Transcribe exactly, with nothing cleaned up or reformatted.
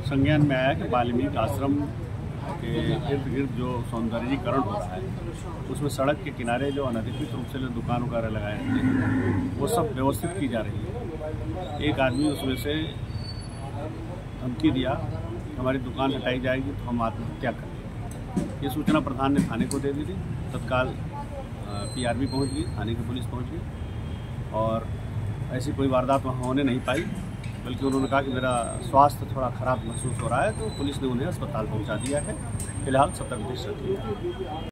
संज्ञान में आया कि वाल्मीकि आश्रम के इर्द गिर्द जो सौंदर्यीकरण हो रहा है उसमें सड़क के किनारे जो अनधिकृत रूप से जो दुकान वगैरह लगाए हैं वो सब व्यवस्थित की जा रही है। एक आदमी उसमें से धमकी दिया हमारी दुकान हटाई जाएगी तो हम आत्महत्या करेंगे। ये सूचना प्रधान ने थाने को दे दी थी। तत्काल पीआरबी पहुंच गई, थाने की पुलिस पहुंच गई और ऐसी कोई वारदात वहाँ होने नहीं पाई, बल्कि उन्होंने कहा कि मेरा स्वास्थ्य थोड़ा ख़राब महसूस हो रहा है, तो पुलिस ने उन्हें अस्पताल पहुंचा दिया है। फिलहाल सतर्क दृष्टि रखी है।